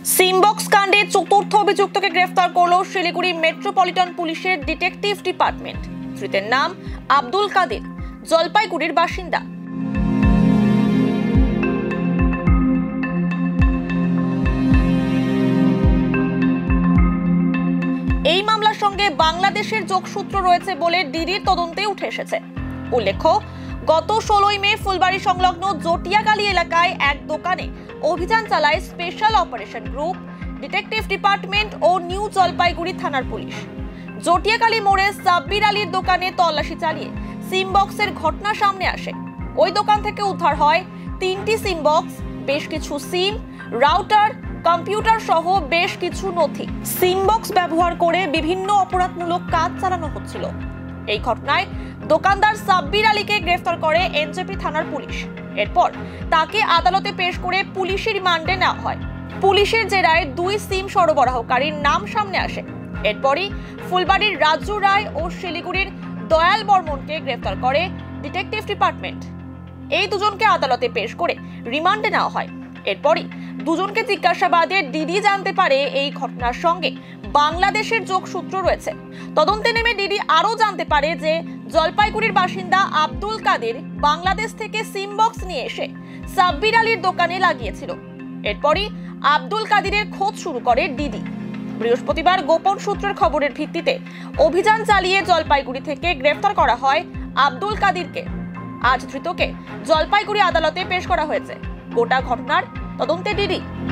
SIM box কাণ্ডে চতুর্থ অভিযুক্তকে গ্রেফতার করল শিলিগুড়ি মেট্রোপলিটন পুলিশের ডিটেকটিভ ডিপার্টমেন্ট। ধৃতের নাম আব্দুল কাদের, জলপাইগুড়ির বাসিন্দা। এই মামলার সঙ্গে বাংলাদেশের যোগসূত্র রয়েছে বলে ডিডির তদন্তে উঠে এসেছে। উল্লেখ্য, গত 16 মে ফুলবাড়ি সংলগ্ন জটিয়াগালি এলাকায় এক দোকানে অভিযান চালায় special operation group, detective department ও নিউ জলপাইগুড়ি থানার পুলিশ। জটিয়াগালি মোড়ে সাব্বির আলীর দোকানে তল্লাশি চালিয়ে সিমবক্সের ঘটনা সামনে আসে। ওই দোকান থেকে উদ্ধার হয় 3টি সিমবক্স, বেশ কিছু সিম, রাউটার, কম্পিউটার সহ বেশ কিছু নথি। সিমবক্স ব্যবহার করে বিভিন্ন অপরাধমূলক কাজ চালানো হচ্ছিল। এই ঘটনায় দোকানদার সাব্বির আলীকে গ্রেফতার করে এনজেপি থানার পুলিশ। এরপর তাকে আদালতে পেশ করে পুলিশি রিমান্ডে নেওয়া হয়। পুলিশের জেরায় 2 সিম সরবরাহকারীর নাম সামনে আসে। এরপরই ফুলবাড়ির রাজু রায় ও শিলিগুড়ির দয়াল বর্মনকে গ্রেফতার করে ডিটেকটিভ ডিপার্টমেন্ট। এই দুজনকে আদালতে পেশ করে রিমান্ডে নেওয়া হয়। এরপরই দুজনকে জিজ্ঞাসাবাদে ডিডি জানতে পারে এই ঘটনার সঙ্গে বাংলাদেশের যোগসূত্র রয়েছে। তদন্তে নেমে ডিডি আরও জানতে পারে যে জলপাইগুড়ির বাসিন্দা আব্দুল কাদের বাংলাদেশ থেকে সিমবক্স নিয়ে এসে সাব্বির আলীর দোকানে লাগিয়েছিল। এরপরই আব্দুল কাদেরের খোঁজ শুরু করে ডিডি। বৃহস্পতিবার গোপন সূত্রের খবরের ভিত্তিতে অভিযান চালিয়ে জলপাইগুড়ি থেকে গ্রেফতার করা হয় আব্দুল কাদেরকে। আজ ধৃতকে জলপাইগুড়ি আদালতে পেশ করা হয়েছে। গোটা ঘটনার তদন্তে ডিডি।